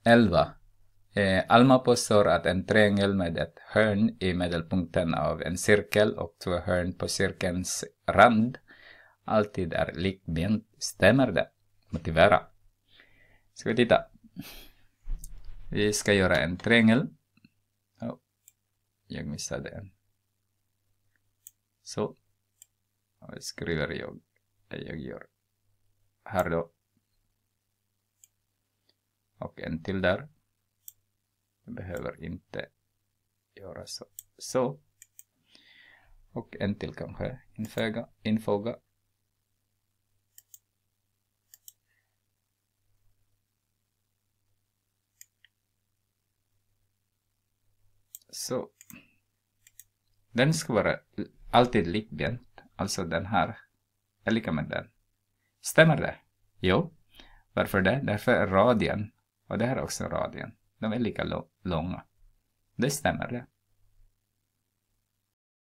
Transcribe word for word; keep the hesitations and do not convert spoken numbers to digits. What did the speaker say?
elva. Eh, Alma påstår att en triangel med ett hörn i medelpunkten av en cirkel och två hörn på cirkelns rand alltid är likbent. Stämmer det? Motivera. Ska vi titta. Vi ska göra en triangel. Oh, jag missade en. Så. Och skriver jag. Jag gör här då. Och en till där. Jag behöver inte göra så. Så. Och en till kanske. Infoga. Infoga. Så. Den ska vara alltid likbent. Alltså den här är lika med den. Stämmer det? Jo. Varför det? Därför är radien. Och det här är också radien. De är lika långa. Det stämmer det.